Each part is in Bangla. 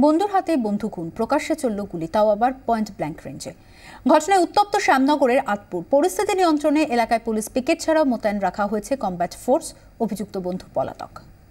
বন্ধুর হাতে বন্ধু খুন, প্রকাশ্যে চলল গুলি, তাও আবার পয়েন্ট ব্ল্যাঙ্ক রেঞ্জে। ঘটনায় উত্তপ্ত শ্যামনগরের আতপুর। পরিস্থিতি নিয়ন্ত্রণে এলাকায় পুলিশ পিকেট ছাড়াও মোতায়েন রাখা হয়েছে কমব্যাট ফোর্স। অভিযুক্ত বন্ধু পলাতক।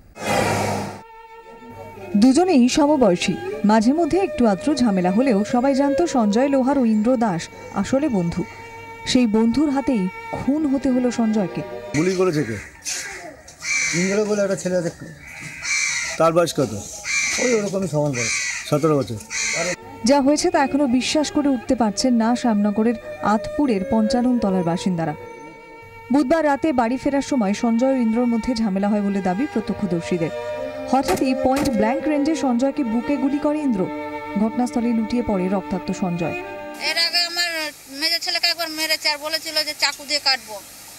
দুজনেই সমবয়সী, মাঝে মধ্যে একটু আদ্র ঝামেলা হলেও সবাই জানত সঞ্জয় লোহার ও ইন্দ্র দাস আসলে বন্ধু। সেই বন্ধুর হাতেই খুন হতে হলো সঞ্জয়কে। গুলি করেছে কে? ইন্দ্র বলে একটা ছেলে দেখো। তার বয়স কত? ওই ওরকমই সমান বয়স, 17 বছর। যা হয়েছে তা এখনো বিশ্বাস করে উঠতে পারছেন না শ্যামনগরের আতপুরের 55 তলার বাসিন্দারা। বুধবার রাতে বাড়ি ফেরার সময় সঞ্জয় ও ইন্দ্রর মধ্যে ঝামেলা হয় বলে দাবি প্রত্যক্ষদর্শীদের। হঠাৎই পয়েন্ট ব্ল্যাঙ্ক রেঞ্জে সঞ্জয়কে বুকে গুলি করে ইন্দ্র। ঘটনাস্থলে লুটিয়ে পড়ে রক্তাক্ত সঞ্জয়। এর আগে আমার মেজর ছেলেকে একবার মেরেছে আর বলেছিল যে চাকু দিয়ে কাটবো।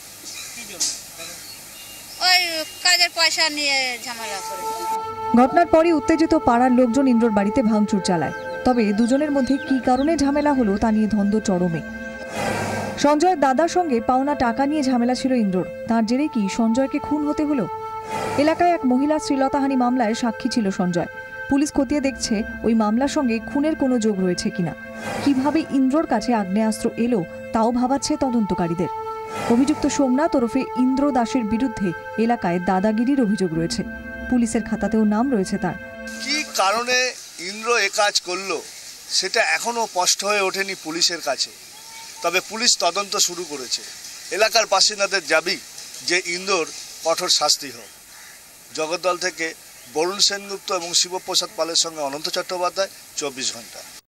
ওই কাজের পয়সা নিয়ে ঝামেলা করে। ঘটনার পরই উত্তেজিত পাড়ার লোকজন ইন্দ্রর বাড়িতে ভাঙচুর চালায়। তবে দুজনের মধ্যে কী কারণে ঝামেলা হলো তা নিয়ে দ্বন্দ্ব চরমে। সঞ্জয়ের দাদার সঙ্গে পাওনা টাকা নিয়ে ঝামেলা ছিল ইন্দ্রর, তার জেরে কি সঞ্জয়কে খুন হতে হলো? এলাকায় এক মহিলার শ্লীলতাহানি মামলায় সাক্ষী ছিল সঞ্জয়। পুলিশ খতিয়ে দেখছে ওই মামলার সঙ্গে খুনের কোনো যোগ রয়েছে কিনা। কিভাবে ইন্দ্রর কাছে আগ্নেয়াস্ত্র এলো তাও ভাবাচ্ছে তদন্তকারীদের। অভিযুক্ত সোমনাথ ওরফে ইন্দ্র দাসের বিরুদ্ধে এলাকায় দাদাগিরির অভিযোগ রয়েছে। পুলিশের খাতাতেও নাম রয়েছে তার। কি কারণে ইন্দ্র এ কাজ করলো সেটা এখনো স্পষ্ট হয়ে ওঠেনি পুলিশের কাছে। তবে পুলিশ তদন্ত শুরু করেছে। এলাকার বাসিন্দাদের দাবি যে ইন্দ্রর কঠোর শাস্তি হোক। জগদ্দল থেকে বরুণ সেনগুপ্ত এবং শিবপ্রসাদ পালের সঙ্গে অনন্ত চট্টোপাধ্যায়, 24 ঘন্টা।